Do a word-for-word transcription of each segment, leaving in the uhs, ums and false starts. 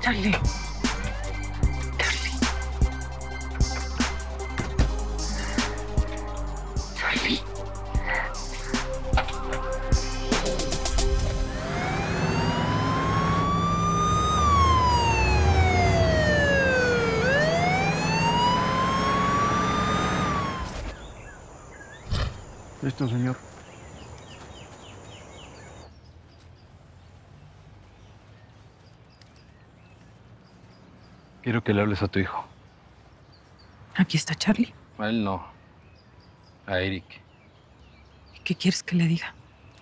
Charlie. Charlie. Charlie. Listo, señor. Quiero que le hables a tu hijo. Aquí está Charlie. A él no. A Eric. ¿Y qué quieres que le diga?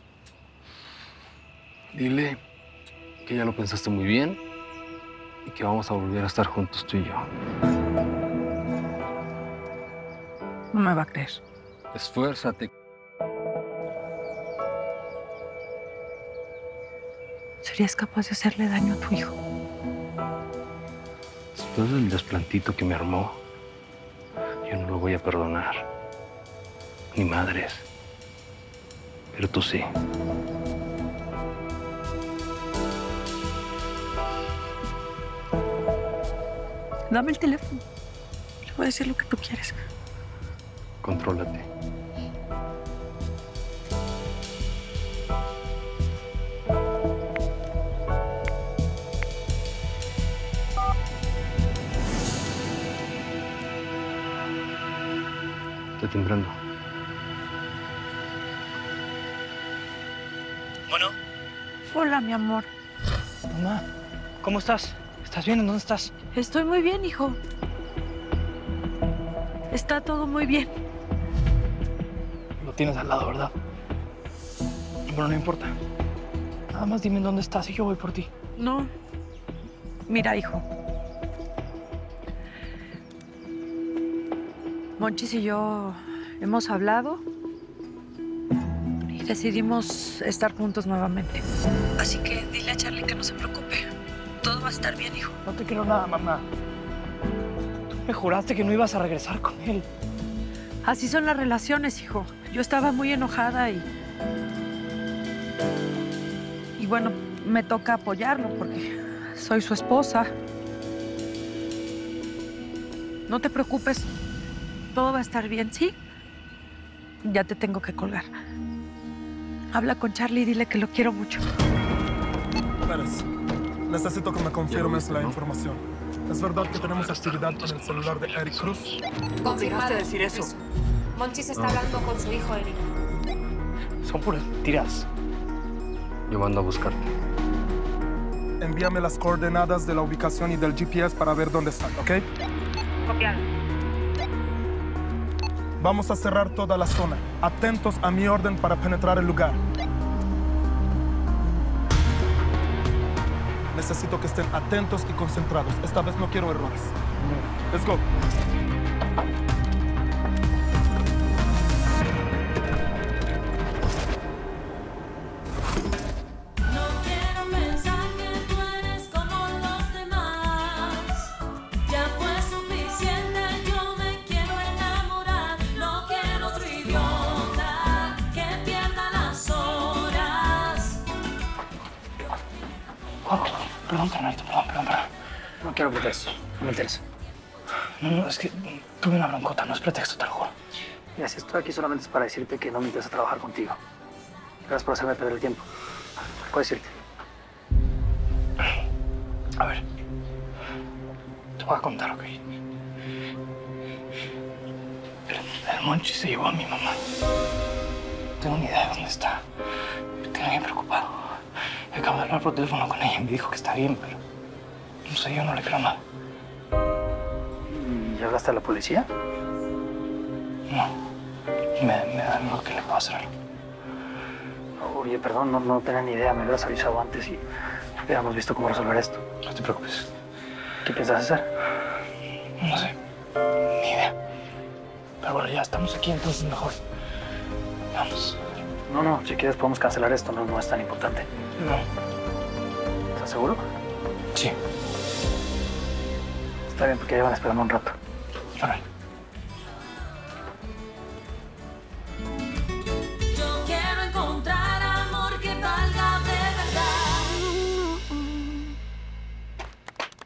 Dile que ya lo pensaste muy bien y que vamos a volver a estar juntos tú y yo. No me va a creer. Esfuérzate. ¿Serías capaz de hacerle daño a tu hijo? Después del desplantito que me armó, yo no lo voy a perdonar. Ni madres. Pero tú sí. Dame el teléfono. Le voy a decir lo que tú quieres. Contrólate. Está timbrando. Bueno. Hola, mi amor. Mamá, ¿cómo estás? ¿Estás bien? ¿En dónde estás? Estoy muy bien, hijo. Está todo muy bien. Lo tienes al lado, ¿verdad? Bueno, no importa. Nada más dime en dónde estás y yo voy por ti. No. Mira, hijo. Monchis y yo hemos hablado y decidimos estar juntos nuevamente. Así que dile a Charlie que no se preocupe. Todo va a estar bien, hijo. No te quiero nada, mamá. Tú me juraste que no ibas a regresar con él. Así son las relaciones, hijo. Yo estaba muy enojada y... Y bueno, me toca apoyarlo porque soy su esposa. No te preocupes. Todo va a estar bien, ¿sí? Ya te tengo que colgar. Habla con Charlie y dile que lo quiero mucho. Pérez, necesito que me confirmes la información. ¿Es verdad que tenemos actividad con el celular de Eric Cruz? ¿Obligaste a decir eso? Monchis está hablando con su hijo, Eric. Son puras mentiras. Yo mando a buscarte. Envíame las coordenadas de la ubicación y del G P S para ver dónde están, ¿ok? Copiado. Vamos a cerrar toda la zona. Atentos a mi orden para penetrar el lugar. Necesito que estén atentos y concentrados. Esta vez no quiero errores. Let's go. Oh, perdón, carnalito, perdón, perdón, perdón. No quiero pretexto, no me interesa. No, no, es que tuve una broncota, no es pretexto, te lo juro. Mira, si estoy aquí solamente es para decirte que no me interesa trabajar contigo. Gracias por hacerme perder el tiempo. Puedes irte. A ver, te voy a contar, ¿ok? El, el Monchi se llevó a mi mamá. No tengo ni idea de dónde está. Me tengo bien preocupado. Acabo de hablar por teléfono con ella y me dijo que está bien, pero no sé, yo no le creo nada. ¿Y hablaste a la policía? No. Me, me da miedo que le pueda hacer algo. Oye, perdón, no, no tenía ni idea. Me hubieras avisado antes y hubiéramos visto cómo resolver esto. No te preocupes. ¿Qué piensas hacer? No sé. Ni idea. Pero bueno, ya estamos aquí, entonces mejor. Vamos. No, no, si quieres podemos cancelar esto, no, no es tan importante. No. ¿Estás seguro? Sí. Está bien, porque llevan esperando un rato. Órale. Yo quiero encontrar amor que valga de verdad.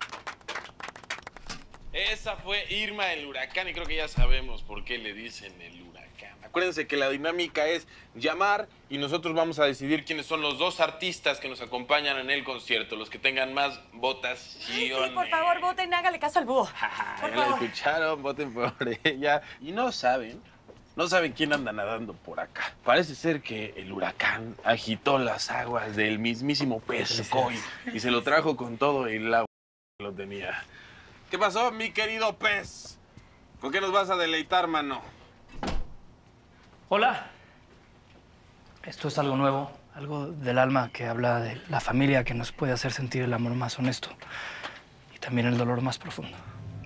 fue Irma el huracán y creo que ya sabemos por qué le dicen el huracán. Acuérdense que la dinámica es llamar y nosotros vamos a decidir quiénes son los dos artistas que nos acompañan en el concierto, los que tengan más votaciones. Sí, por favor, voten, hágale caso al búho. Por ya favor. la escucharon, voten por ella. Y no saben, no saben quién anda nadando por acá. Parece ser que el huracán agitó las aguas del mismísimo pez koi y se lo trajo con todo el agua que lo tenía. ¿Qué pasó, mi querido pez? ¿Con qué nos vas a deleitar, mano? Hola. Esto es algo nuevo, algo del alma que habla de la familia que nos puede hacer sentir el amor más honesto y también el dolor más profundo.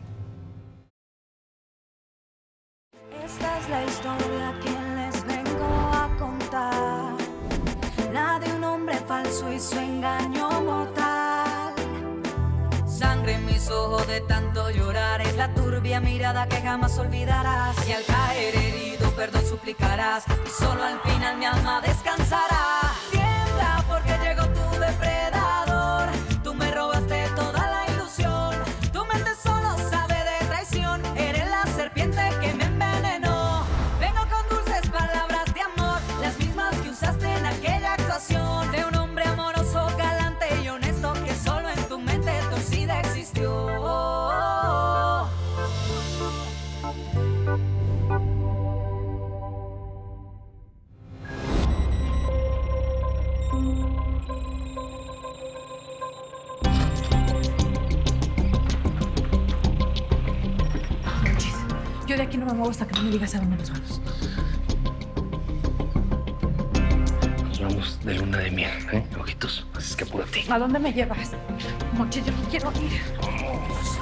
Esta es la historia que les vengo a contar, la de un hombre falso y su engaño mortal. Sangre en mis ojos de tanto llorar, es la turbia mirada que jamás olvidarás. Y al caer herido perdón suplicarás, y solo al final mi alma descansará. Tiembla porque llegó tu depredador, tú me robaste toda la ilusión. Tu mente solo sabe de traición, eres la serpiente que me envenenó. Vengo con dulces palabras de amor, las mismas que usaste en aquella actuación. De un hombre amoroso, galante y honesto, que solo en tu mente torcida existió. Yo de aquí no me muevo hasta que no me digas a dónde nos vamos. Nos vamos de luna de miel, ¿eh, ojitos? Así es que apúrate. ¿A dónde me llevas? Monchis, yo no quiero ir. Vamos.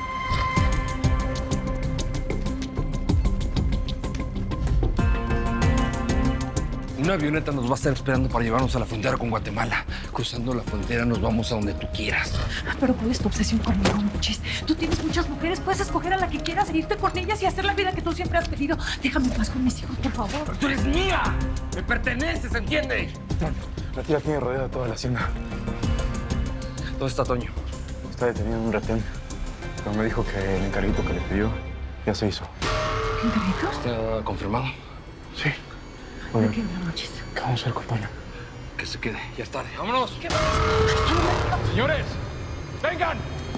Una avioneta nos va a estar esperando para llevarnos a la frontera con Guatemala. Cruzando la frontera nos vamos a donde tú quieras. Pero ¿cuál es tu obsesión conmigo, Monchis? Tú tienes muchas mujeres, puedes escoger a la que quieras, e irte con ellas y hacer la vida que tú siempre has pedido. Déjame en paz con mis hijos, por favor. ¡Pero tú eres mía! ¡Me perteneces, ¿entiendes? La tía tiene rodeada toda la hacienda. ¿Dónde está Toño? Está detenido en un retén. Pero me dijo que el encarguito que le pidió ya se hizo. ¿Qué encarguito? ¿Está confirmado? Sí. ¿De qué habla, Monchis? ¿Qué vamos a hacer con Toño? Que se quede, ya es tarde. ¡Vámonos! ¿Qué pasa? ¡Señores! ¡Vengan!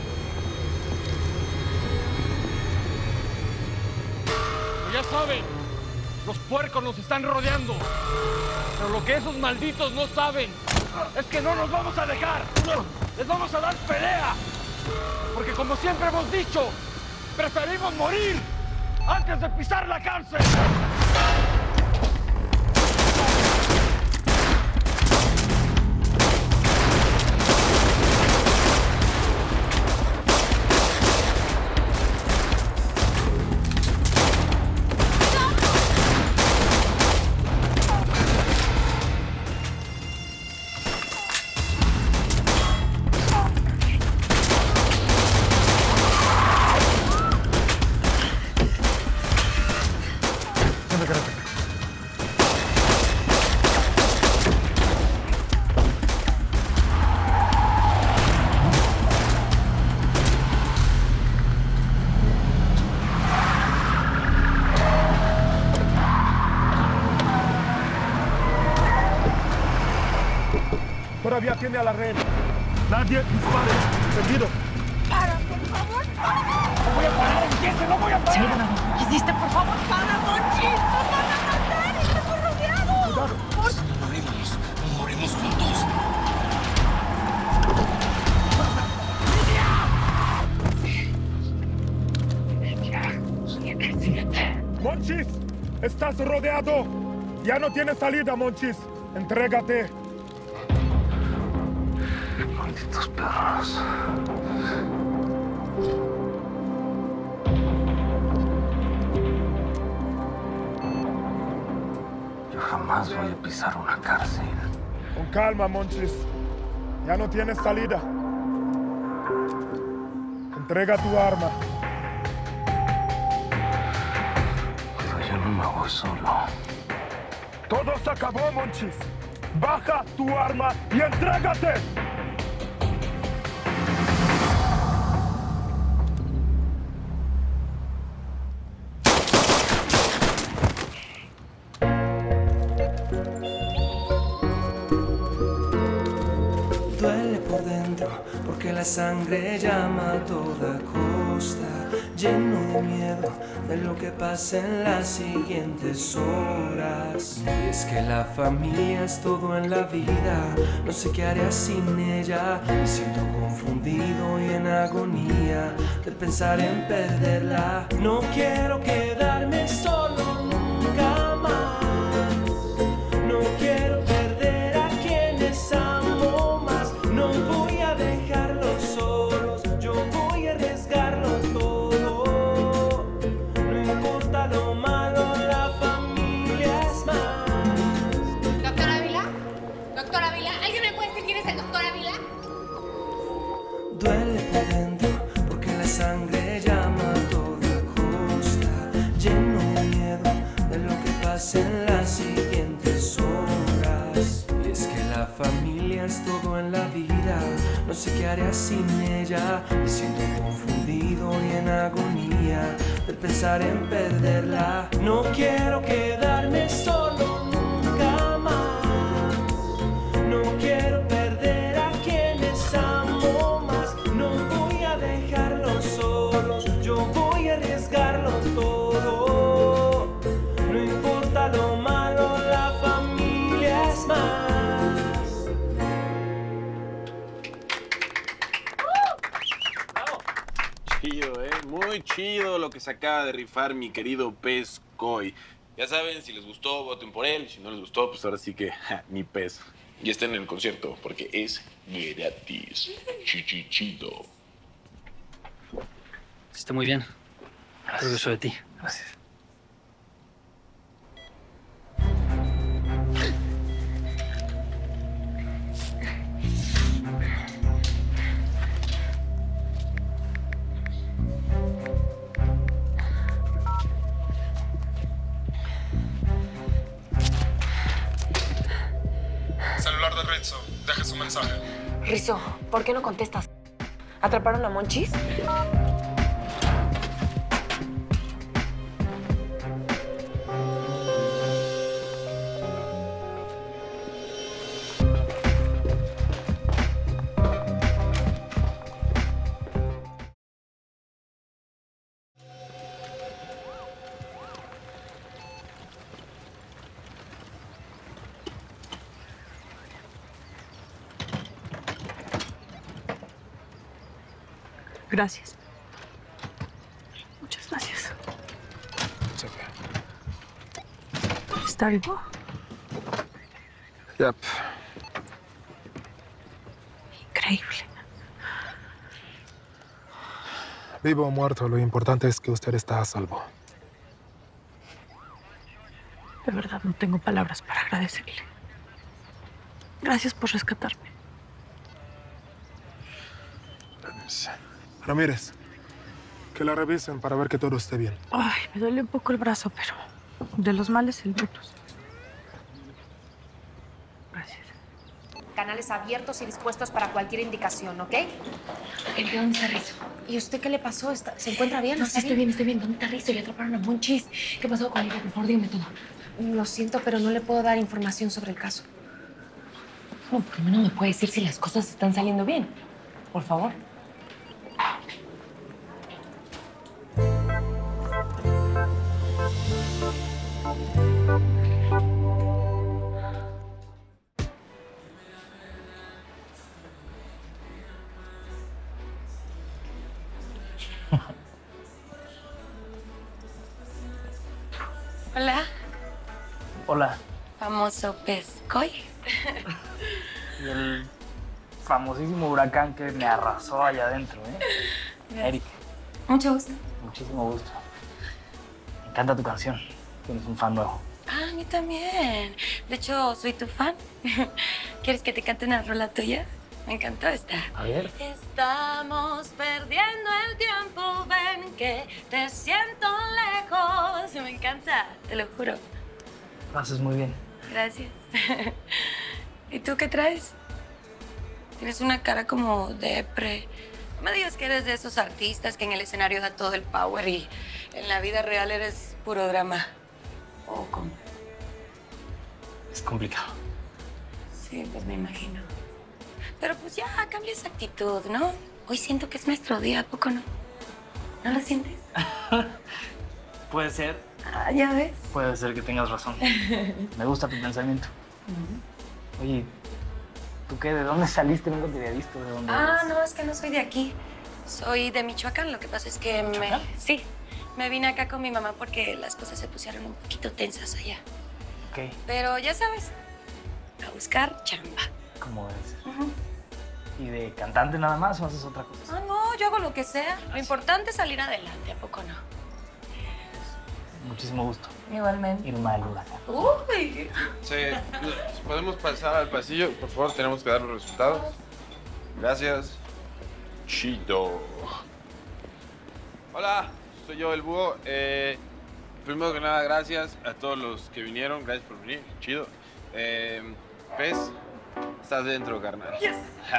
Ya saben, los puercos nos están rodeando. Pero lo que esos malditos no saben es que no nos vamos a dejar. Les vamos a dar pelea. Porque como siempre hemos dicho, preferimos morir antes de pisar la cárcel. Todavía tiene a la red. Nadie dispare. Entendido. ¡Para, por favor! ¡Para! ¡No voy a parar! ¡Entiende! ¡No voy a parar! Sí, ¿qué hiciste, por favor? ¡Para, Monchis! ¡Nos van a matar! ¡Estamos rodeados! Cuidado. Morimos, morimos juntos. Monchis, estás rodeado. Ya no tienes salida, Monchis. Entrégate. Malditos perros. Yo jamás voy a pisar una cárcel. Con calma, Monchis. Ya no tienes salida. Entrega tu arma. Pero yo no me voy solo. Todo se acabó, Monchis. Baja tu arma y entrégate. porque la sangre llama a toda costa, lleno de miedo de lo que pasa en las siguientes horas. Y es que la familia es todo en la vida, no sé qué haré sin ella. Me siento confundido y en agonía de pensar en perderla. No quiero quedarme solo nunca más. No quiero perder a quienes amo más. No voy a dejarlos solos, yo voy a arriesgarlo todo. No importa lo malo, la familia es más. ¿Doctor Ávila? ¿Doctor Ávila? ¿Alguien me puede decir quién es el doctor Ávila? Duele por dentro porque la sangre llama a toda costa, lleno de miedo de lo que pasa en las siguientes horas. Y es que la familia es todo en la vida, no sé qué haré sin ella. Me siento confundido y en agonía de pensar en perderla. No quiero quedarme solo nunca más. No quiero perder a quienes amo más. No voy a dejarlos solos, yo voy a arriesgarlo todo. No importa lo malo, la familia es más. Chido, ¿eh? Muy chido lo que se acaba de rifar mi querido pez Coy. Ya saben, si les gustó, voten por él. Si no les gustó, pues ahora sí que ja, ni pez. Y estén en el concierto porque es gratis. Chichi chido. Está muy bien. Orgulloso de ti. Gracias. Celular de Rizzo. Deje su mensaje. Rizzo, ¿por qué no contestas? ¿Atraparon a Monchis? Gracias. Muchas gracias. ¿Está vivo? Yep. Increíble. Vivo o muerto, lo importante es que usted está a salvo. De verdad, no tengo palabras para agradecerle. Gracias por rescatarme. Ramírez, que la revisen para ver que todo esté bien. Ay, me duele un poco el brazo, pero de los males el menos. Gracias. Canales abiertos y dispuestos para cualquier indicación, ¿ok? ¿De dónde está Rizzo? ¿Y usted qué le pasó? ¿Está- ¿Se encuentra bien? No, ¿Está sí, estoy bien, estoy bien. ¿Dónde está Rizzo? Ya atraparon a Monchis. ¿Qué pasó con ella? Por favor, dígame todo. Lo siento, pero no le puedo dar información sobre el caso. No, por lo menos me puede decir si las cosas están saliendo bien. Por favor. Hola, Hola. famoso pez Coy. Y el famosísimo huracán que me arrasó allá adentro, ¿eh? Gracias. Eric, Mucho gusto. muchísimo gusto. Me encanta tu canción. Tienes un fan nuevo. Ah, a mí también. De hecho, soy tu fan. ¿Quieres que te cante una rola tuya? Me encantó esta. A ver. Estamos perdiendo el tiempo, ven que te siento lejos. Me encanta, te lo juro. Lo haces muy bien. Gracias. ¿Y tú qué traes? Tienes una cara como depre. No me digas que eres de esos artistas que en el escenario da todo el power y en la vida real eres puro drama. ¿O cómo? Es complicado. Sí, pues me imagino. Pero pues ya, cambia esa actitud, ¿no? Hoy siento que es nuestro día, ¿a poco no? ¿No lo sientes? Puede ser. Ah, ya ves. Puede ser que tengas razón. Me gusta tu pensamiento. Uh-huh. Oye, ¿tú qué? ¿De dónde saliste? Nunca te había visto. ¿De dónde Ah, eres? no, es que no soy de aquí. Soy de Michoacán. Lo que pasa es que me... Sí, me vine acá con mi mamá porque las cosas se pusieron un poquito tensas allá. Ok. Pero ya sabes, a buscar chamba. ¿Cómo es? Uh-huh. ¿Y de cantante nada más o haces otra cosa? Ah, no, yo hago lo que sea. Lo importante es salir adelante, ¿a poco no? Muchísimo gusto. Igualmente. Irma Lula. Uy. Sí, podemos pasar al pasillo. Por favor, tenemos que dar los resultados. Gracias. Chido. Hola, soy yo, el búho. Eh, primero que nada, gracias a todos los que vinieron. Gracias por venir. Chido. Eh, Pez, estás dentro, carnal. Yes.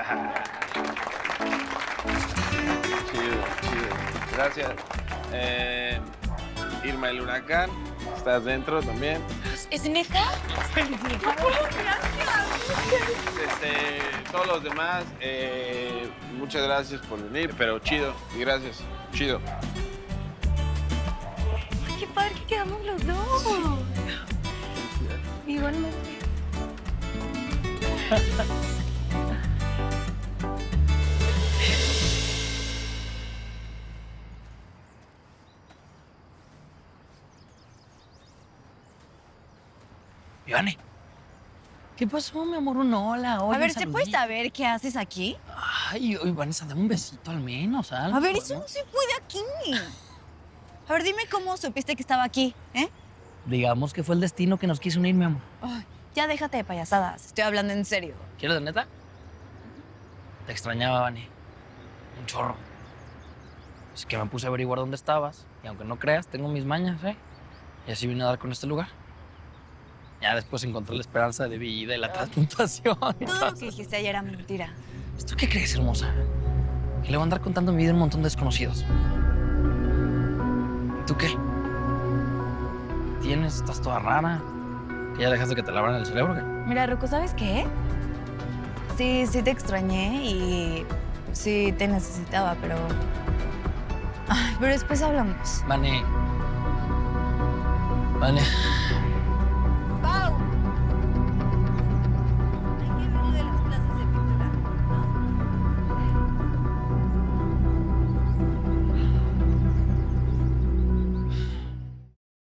Chido, chido. Gracias. Eh, Irma el Huracán, estás dentro también. ¿Es neta? Este, todos los demás, eh, muchas gracias por venir, pero chido, y gracias, chido. Ay, qué padre que quedamos los dos. Igualmente. Ivane. ¿Qué pasó, mi amor? Un hola, hola. A ver, ¿se puede saber qué haces aquí? Ay, oye, Vanessa, dame un besito al menos, algo. A ver, eso no se puede aquí. A ver, dime cómo supiste que estaba aquí, ¿eh? Digamos que fue el destino que nos quiso unir, mi amor. Ay, ya déjate de payasadas. Estoy hablando en serio. ¿Quieres de neta? Te extrañaba, Vane. Un chorro. Así que me puse a averiguar dónde estabas. Y aunque no creas, tengo mis mañas, ¿eh? Y así vine a dar con este lugar. Ya después encontré la esperanza de vida y la transmutación. Todo lo que dijiste ayer era mentira. ¿Tú qué crees, hermosa? Que le voy a andar contando mi vida a un montón de desconocidos. ¿Y tú qué? ¿Tienes? ¿Estás toda rara? ¿Que ya dejaste que te lavaran el cerebro? ¿Qué? Mira, Rocco, ¿sabes qué? Sí, sí te extrañé y sí te necesitaba, pero... Ay, pero después hablamos. Vane. Vane.